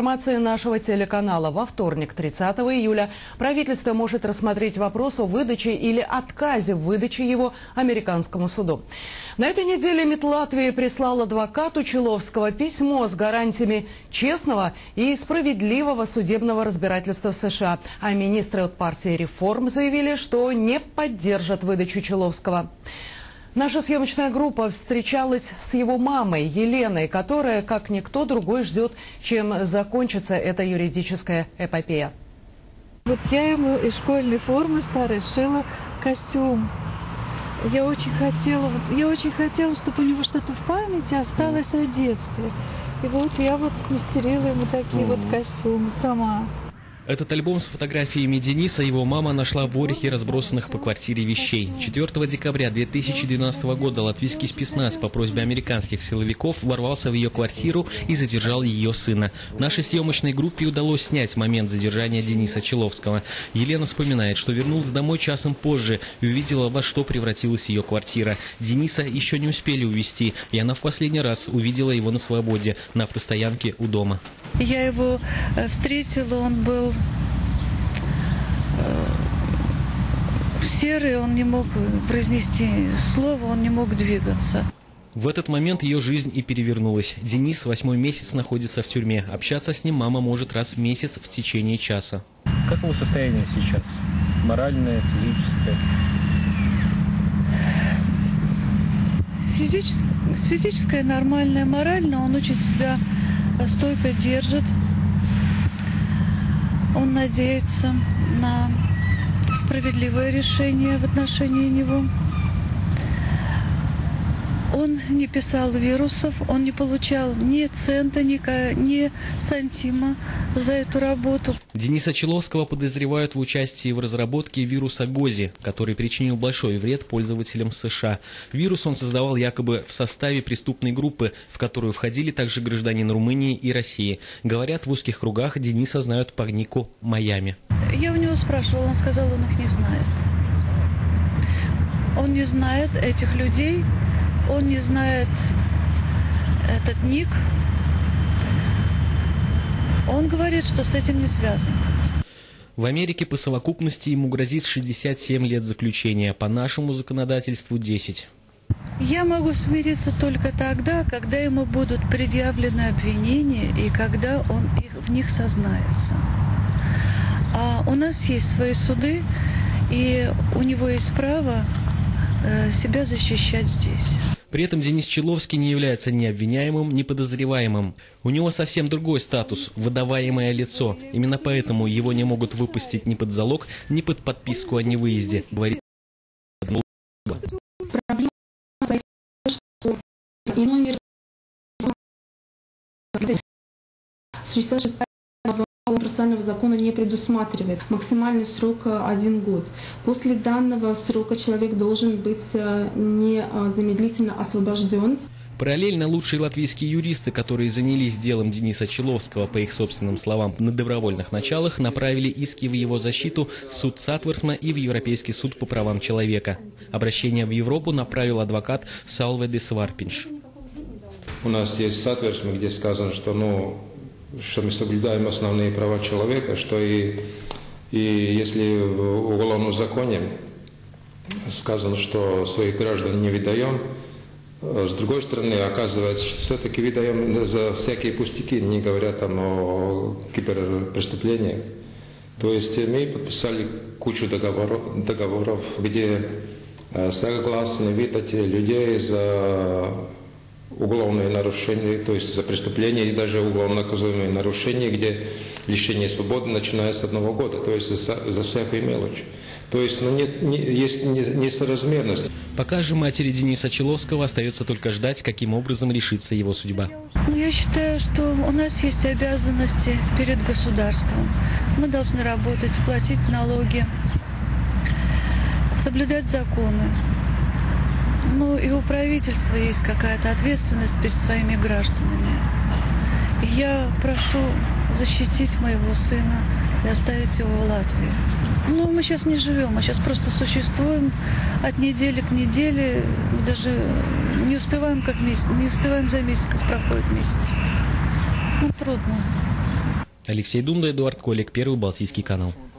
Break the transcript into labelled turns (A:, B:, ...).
A: информации нашего телеканала, во вторник, 30 июля, правительство может рассмотреть вопрос о выдаче или отказе в выдаче его американскому суду. На этой неделе МИД Латвии прислал адвокату Человского письмо с гарантиями честного и справедливого судебного разбирательства в США. А министры от партии «Реформ» заявили, что не поддержат выдачу Человского. Наша съемочная группа встречалась с его мамой Еленой, которая, как никто другой, ждет, чем закончится эта юридическая эпопея.
B: Вот я ему из школьной формы старой шила костюм. Я очень хотела, чтобы у него что-то в памяти осталось о детстве. И вот я мастерила ему такие вот костюмы сама.
C: Этот альбом с фотографиями Дениса его мама нашла в ворохе разбросанных по квартире вещей. 4 декабря 2012 года латвийский спецназ по просьбе американских силовиков ворвался в ее квартиру и задержал ее сына. Нашей съемочной группе удалось снять момент задержания Дениса Человского. Елена вспоминает, что вернулась домой часом позже и увидела, во что превратилась ее квартира. Дениса еще не успели увезти, и она в последний раз увидела его на свободе, на автостоянке у дома.
B: Я его встретила, он был серый, он не мог произнести слово, он не мог двигаться.
C: В этот момент ее жизнь и перевернулась. Денис 8-й месяц находится в тюрьме. Общаться с ним мама может раз в месяц в течение часа.
D: Как его состояние сейчас? Моральное, физическое?
B: Физическое нормальное, морально он очень себя стойко держит. Он надеется на справедливое решение в отношении него. Он не писал вирусов, он не получал ни цента, ни сантима за эту работу.
C: Дениса Человского подозревают в участии в разработке вируса ГОЗИ, который причинил большой вред пользователям США. Вирус он создавал якобы в составе преступной группы, в которую входили также гражданин Румынии и России. Говорят, в узких кругах Дениса знают по нику Майами.
B: Я у него спрашивала, он сказал, он их не знает. Он не знает этих людей. Он не знает этот ник. Он говорит, что с этим не связан.
C: В Америке по совокупности ему грозит 67 лет заключения, по нашему законодательству 10.
B: Я могу смириться только тогда, когда ему будут предъявлены обвинения и когда он в них сознается. А у нас есть свои суды, и у него есть право себя защищать здесь.
C: При этом Денис Человский не является ни обвиняемым, ни подозреваемым. У него совсем другой статус – выдаваемое лицо. Именно поэтому его не могут выпустить ни под залог, ни под подписку о невыезде, говорит.
E: Процессуального закона не предусматривает. Максимальный срок 1 год. После данного срока человек должен быть незамедлительно освобожден.
C: Параллельно лучшие латвийские юристы, которые занялись делом Дениса Человского, по их собственным словам, на добровольных началах, направили иски в его защиту в суд Сатверсма и в Европейский суд по правам человека. Обращение в Европу направил адвокат Салведис Варпинш.
F: У нас есть Сатверсма, где сказано, что мы соблюдаем основные права человека, что и если в уголовном законе сказано, что своих граждан не выдаем, с другой стороны, оказывается, что все-таки выдаем за всякие пустяки, не говоря там о киберпреступлениях. То есть мы подписали кучу договоров, где согласны выдать людей за уголовные нарушения, то есть за преступления и даже уголовно наказуемые нарушения, где лишение свободы начинается с 1 года, то есть за всякую мелочь. То есть есть несоразмерность.
C: Пока же матери Дениса Человского остается только ждать, каким образом решится его судьба.
B: Я считаю, что у нас есть обязанности перед государством. Мы должны работать, платить налоги, соблюдать законы. И у правительства есть какая-то ответственность перед своими гражданами. Я прошу защитить моего сына и оставить его в Латвии. Мы сейчас не живем, а сейчас просто существуем от недели к неделе. Даже не успеваем за месяц, как проходит месяц. Трудно.
C: Алексей Думда, Эдуард Колик, Первый Балтийский канал.